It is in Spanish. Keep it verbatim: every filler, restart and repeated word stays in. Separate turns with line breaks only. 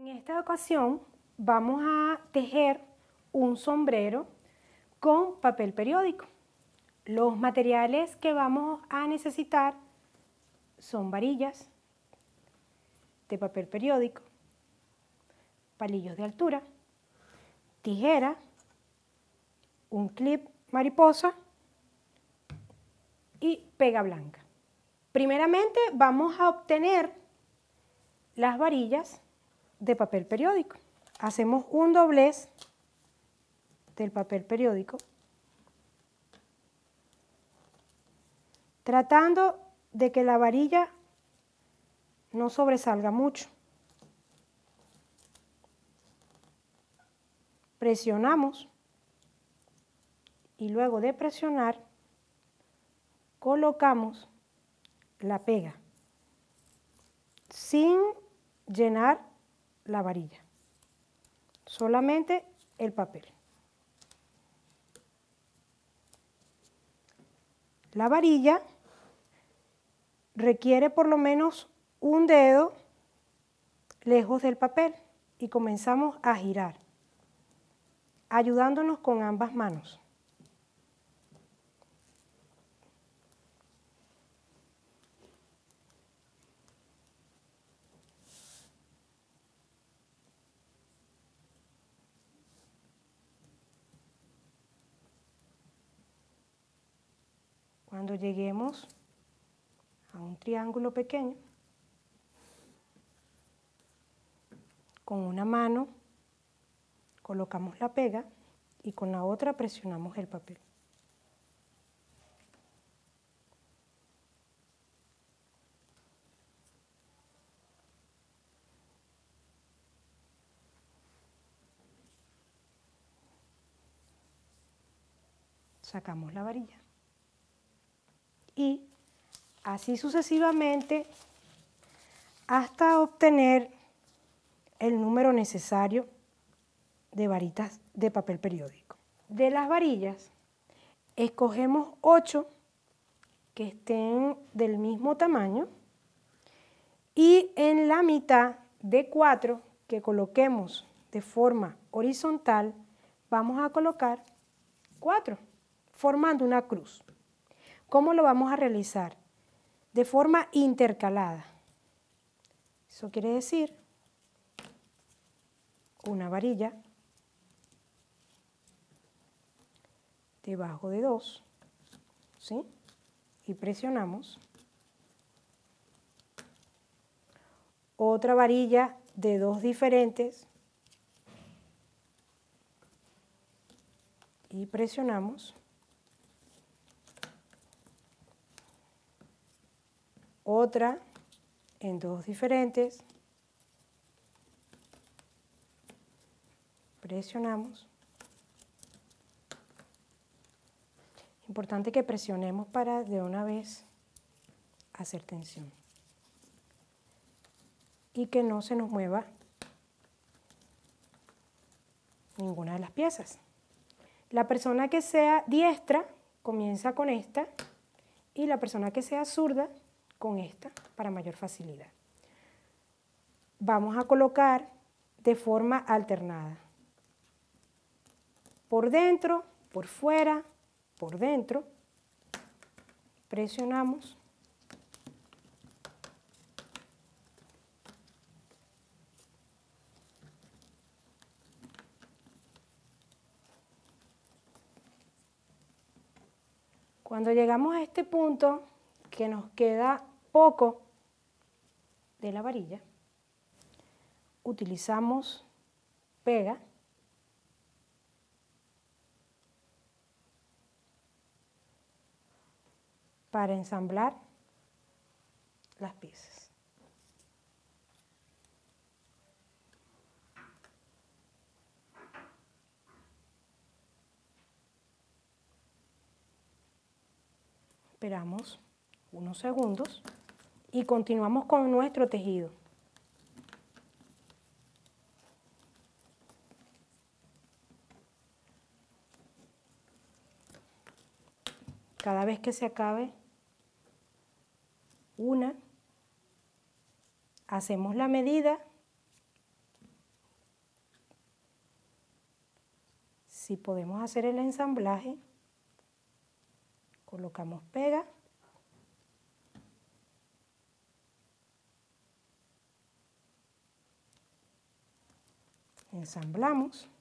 En esta ocasión vamos a tejer un sombrero con papel periódico. Los materiales que vamos a necesitar son varillas de papel periódico, palillos de altura, tijera, un clip mariposa y pega blanca. Primeramente vamos a obtener las varillas de papel periódico. Hacemos un doblez del papel periódico, tratando de que la varilla no sobresalga mucho. Presionamos y luego de presionar colocamos la pega sin llenar la varilla, solamente el papel. La varilla requiere por lo menos un dedo lejos del papel y comenzamos a girar, ayudándonos con ambas manos. Cuando lleguemos a un triángulo pequeño, con una mano colocamos la pega y con la otra presionamos el papel. Sacamos la varilla. Y así sucesivamente hasta obtener el número necesario de varitas de papel periódico. De las varillas, escogemos ocho que estén del mismo tamaño y en la mitad de cuatro que coloquemos de forma horizontal, vamos a colocar cuatro, formando una cruz. ¿Cómo lo vamos a realizar? De forma intercalada. Eso quiere decir una varilla debajo de dos, ¿sí? Y presionamos. Otra varilla de dos diferentes y presionamos. Otra en dos diferentes, presionamos. Importante que presionemos para de una vez hacer tensión y que no se nos mueva ninguna de las piezas. La persona que sea diestra comienza con esta y la persona que sea zurda con esta para mayor facilidad. Vamos a colocar de forma alternada. Por dentro, por fuera, por dentro. Presionamos. Cuando llegamos a este punto, que nos queda poco de la varilla, utilizamos pega para ensamblar las piezas. Esperamos unos segundos y continuamos con nuestro tejido. Cada vez que se acabe una, hacemos la medida Si podemos hacer el ensamblaje, colocamos pega, ensamblamos.